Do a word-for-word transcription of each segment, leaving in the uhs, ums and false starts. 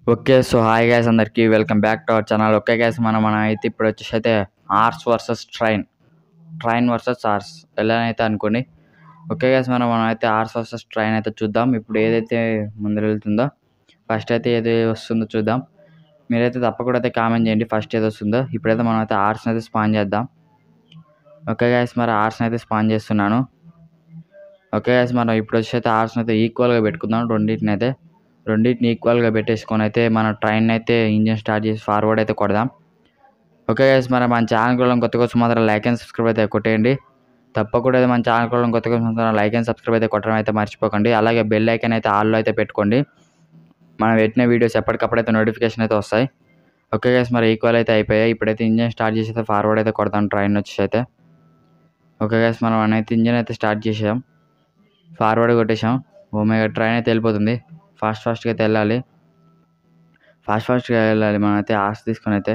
Okay. So, hi guys అందరికీ welcome back to our channel. Okay guys మనం మనం అయితే ఇప్పుడు వచ్చేసి అయితే ఆర్స్ వర్సెస్ ట్రైన్ ట్రైన్ వర్సెస్ ఆర్స్ ఎలా అయితే అనుకోండి. ఓకే గైస్ మనం మనం అయితే ఆర్స్ వర్సెస్ ట్రైన్ అయితే చూద్దాం. ఇప్పుడు ఏదైతే ముందర వెళ్తుందో ఫస్ట్ అయితే ఏది వస్తుందో చూద్దాం. మీరైతే తప్పకుండా అయితే కామెంట్ చేయండి ఫస్ట్ ఏది వస్తుందో. ఇప్పుడైతే మనం అయితే ఆర్స్ని అయితే స్పాన్ చేద్దాం. ఓకే గైస్ మరి ఆర్స్ని అయితే స్పాన్ చేస్తున్నాను. ఓకే గైస్ మనం ఇప్పుడు వచ్చి అయితే ఆర్స్ని అయితే ఈక్వల్గా పెట్టుకుందాం. రెండింటిని అయితే రెండింటిని ఈక్వల్గా పెట్టేసుకొని అయితే మన ట్రైన్ అయితే ఇంజిన్ స్టార్ట్ చేసి ఫార్వర్డ్ అయితే కొడదాం. ఓకే గైస్ మరి మన ఛానల్ కూడా కొత్త కోసం మాత్రం లైక్ అండ్ సబ్స్క్రైబ్ అయితే కొట్టేయండి. తప్పకుండా మన ఛానల్ కూడా కొత్త కోసం మాత్రం లైక్ అండ్ సబ్స్క్రైబ్ అయితే కొట్టడం అయితే మర్చిపోకండి. అలాగే బెల్ ఐకాన్ అయితే ఆల్లో అయితే పెట్టుకోండి. మనం పెట్టిన వీడియోస్ ఎప్పటికప్పుడైతే నోటిఫికేషన్ అయితే వస్తాయి. ఓకే గైస్ మరి ఈక్వల్ అయితే అయిపోయాయి. ఇప్పుడైతే ఇంజిన్ స్టార్ట్ చేసి అయితే ఫార్వర్డ్ అయితే కొడతాం ట్రైన్ వచ్చేసి అయితే. ఓకే గైస్ మనం అయితే ఇంజిన్ అయితే స్టార్ట్ చేసాం, ఫార్వర్డ్ కొట్టేసాం. ఓమేగా ట్రైన్ అయితే వెళ్ళిపోతుంది. ఫాస్ట్ ఫాస్ట్గా అయితే వెళ్ళాలి ఫాస్ట్ ఫాస్ట్గా వెళ్ళాలి మనం అయితే ఆర్స్ తీసుకొని అయితే.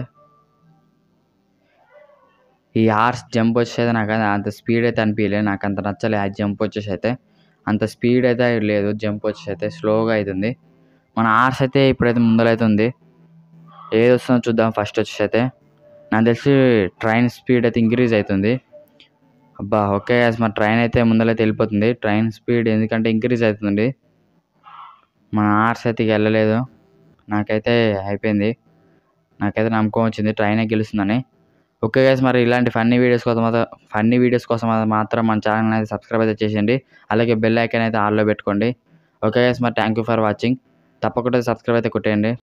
ఈ ఆర్స్ జంప్ వచ్చేది నాకు అంత స్పీడ్ అయితే అనిపించలేదు, నాకు అంత నచ్చలేదు. ఆ జంప్ వచ్చేసి అయితే అంత స్పీడ్ అయితే లేదు. జంప్ వచ్చేసి అయితే స్లోగా అవుతుంది. మన ఆర్స్ అయితే ఇప్పుడైతే ముందరైతే ఉంది. ఏది వస్తుందో చూద్దాం. ఫస్ట్ వచ్చేసి అయితే నాకు తెలిసి ట్రైన్ స్పీడ్ అయితే ఇంక్రీజ్ అవుతుంది. అబ్బా ఓకే మన ట్రైన్ అయితే ముందరైతే వెళ్ళిపోతుంది. ట్రైన్ స్పీడ్ ఎందుకంటే ఇంక్రీజ్ అవుతుంది. మన ఆర్స్ అయితే వెళ్ళలేదు. నాకైతే అయిపోయింది. నాకైతే నమ్మకం వచ్చింది ట్రైనే గెలుస్తుందని. ఓకే గైస్ మరి ఇలాంటి ఫన్నీ వీడియోస్ కోసం ఫన్నీ వీడియోస్ కోసం మాత్రం మన ఛానల్ అయితే సబ్స్క్రైబ్ అయితే చేసేయండి. అలాగే బెల్ ఐకాన్ అయితే ఆల్లో పెట్టుకోండి. ఓకే గైస్ మరి థ్యాంక్ యూ ఫర్ వాచింగ్. తప్పకుండా సబ్స్క్రైబ్ అయితే కొట్టేయండి.